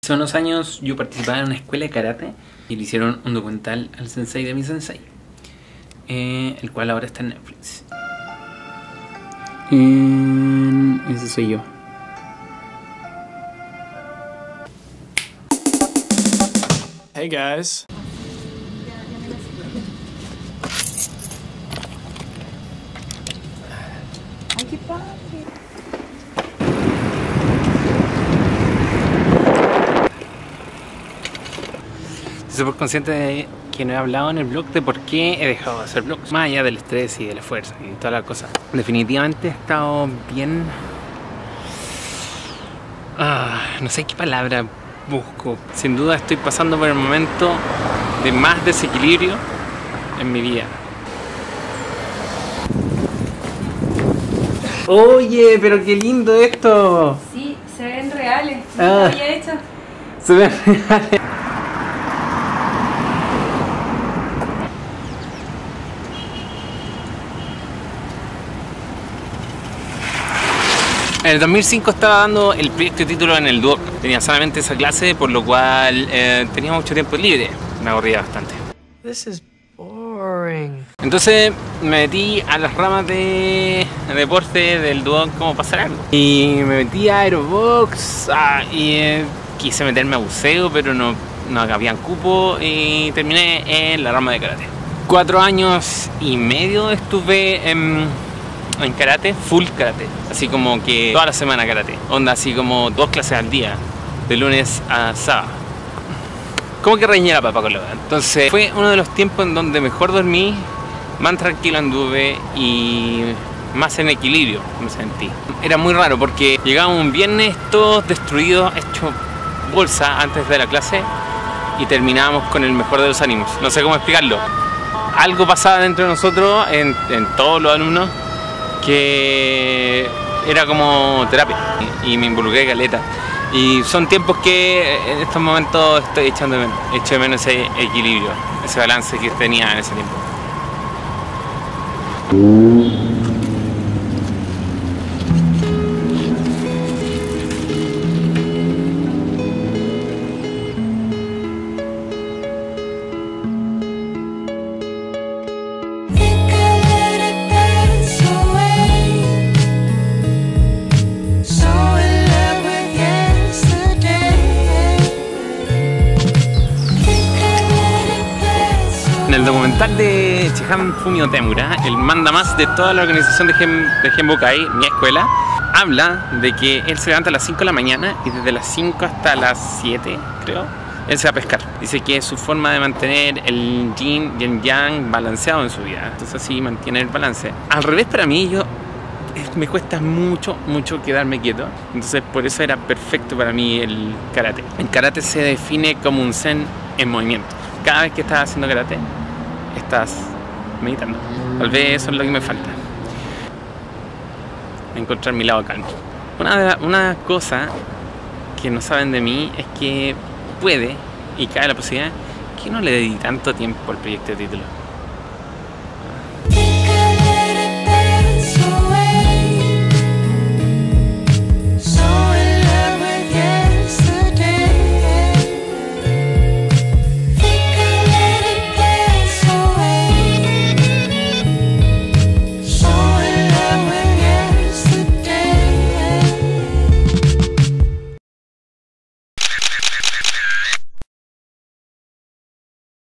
Hace unos años yo participaba en una escuela de karate y le hicieron un documental al sensei de mi sensei, el cual ahora está en Netflix. Ese soy yo. Hey guys. Ay, qué padre. Estoy súper consciente de que no he hablado en el blog de por qué he dejado de hacer vlogs, más allá del estrés y del esfuerzo y todas las cosas. Definitivamente he estado bien... no sé qué palabra busco. Sin duda estoy pasando por el momento de más desequilibrio en mi vida. Oye, pero qué lindo esto. Sí, se ven reales. ¿No lo había hecho? Se ven reales. En el 2005 estaba dando el proyecto de título en el Duoc. Tenía solamente esa clase, por lo cual tenía mucho tiempo libre. Me aburría bastante. This is boring. Entonces me metí a las ramas de deporte del Duoc como pasar algo. Y me metí a Aerobox y quise meterme a buceo, pero no habían cupo y terminé en la rama de karate. 4 años y medio estuve en karate, full karate, así como que toda la semana karate, onda así como 2 clases al día, de lunes a sábado, como que reñía la papa con la verdad. Entonces fue uno de los tiempos en donde mejor dormí, más tranquilo anduve y más en equilibrio me sentí. Era muy raro porque llegábamos un viernes todos destruidos, hechos bolsa antes de la clase y terminábamos con el mejor de los ánimos. No sé cómo explicarlo. Algo pasaba dentro de nosotros, en todos los alumnos, que era como terapia y me involucré caleta. Y son tiempos que en estos momentos estoy echo de menos ese equilibrio, ese balance que tenía en ese tiempo. En el documental de Chihan Fumio Temura, el mandamás de toda la organización de Genbokai, mi escuela, habla de que él se levanta a las 5 de la mañana y desde las 5 hasta las 7, creo, él se va a pescar. Dice que es su forma de mantener el yin y el yang balanceado en su vida. Entonces así mantiene el balance. Al revés, para mí, me cuesta mucho quedarme quieto. Entonces por eso era perfecto para mí el karate. El karate se define como un zen en movimiento. Cada vez que estás haciendo karate, estás meditando. Tal vez eso es lo que me falta. Encontrar mi lado calmo. Una cosa que no saben de mí es que puede, y cabe la posibilidad, que no le dedique tanto tiempo al proyecto de título.